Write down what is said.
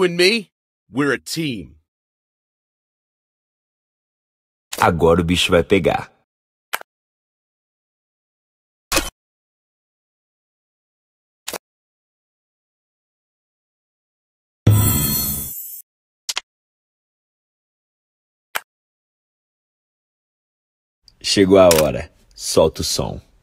You and me, we're a team. Agora o bicho vai pegar. Chegou a hora. Solta o som.